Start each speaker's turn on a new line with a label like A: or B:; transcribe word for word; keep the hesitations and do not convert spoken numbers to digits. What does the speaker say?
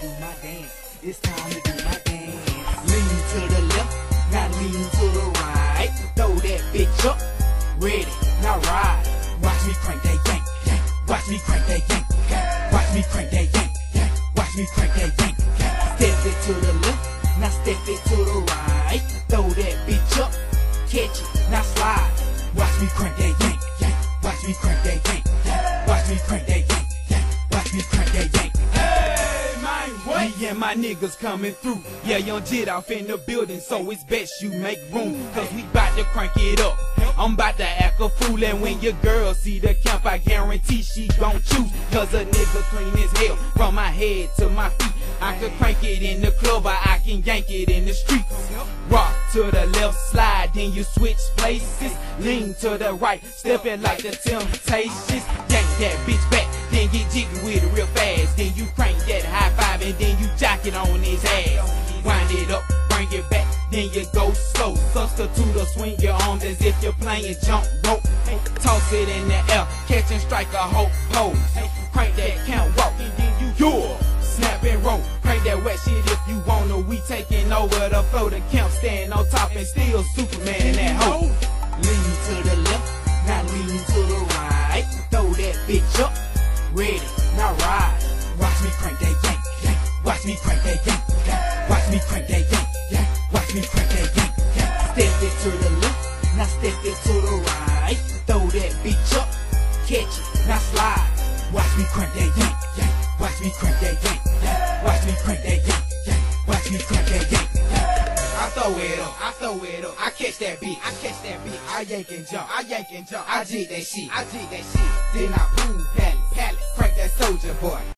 A: do my dance. It's time to do my dance. Lean to the left, now lean to the right. Throw that bitch up, ready, now ride. Watch me crank that yank, yank. Watch me crank that yank, yank. Watch me crank that yank, yank. Watch me crank that yank, yank. Step it to the left, now step it to the right. Throw that bitch up, catch it, now slide. Watch me crank that yank, yank. Watch me crank that yank, yank. Watch me crank that yank, yank. Watch me crank that yank. Hey, man, what? Me and my niggas coming through. Yeah, young Jit off in the building, so it's best you make room. Cause we bout to crank it up. I'm about to act a fool, and when your girl see the camp, I guarantee she gon' choose. Cause a nigga clean as hell, from my head to my feet. I can crank it in the club, or I can yank it in the streets. Rock to the left, slide, then you switch places. Lean to the right, stepping like the Temptations. Yank that bitch back, then get jiggy with it real fast. Then you crank that high five, and then you jock it on his ass. Wind it up, bring it back, then you go slow. Substitute or swing your arms as if you're playing jump rope. Toss it in the air, catch and strike a whole pose. Crank that count walk, and then you yours. Snap and roll, crank that wet shit if you wanna. We taking over the flow, the camp stand on top and still Superman in that hoe. Lean to the left, now lean to the right. Throw that bitch up, ready, now ride. Watch me crank that yank, yank. Watch me crank that yank, yank. Watch me crank that yank, yank. Watch me crank that yank, yank. Step it to the left, now step it to the right. Throw that bitch up, catch it, now slide. Watch me crank that yank, yank. Watch me crank that yank, yank. Watch me crank that yank, yank. Watch me crank that yank, yank. I throw it up, I throw it up, I catch that beat, I catch that beat, I yank and jump, I yank and jump, I jig that shit, I jig that shit. Then I boom, pally, pally, crank that soldier boy.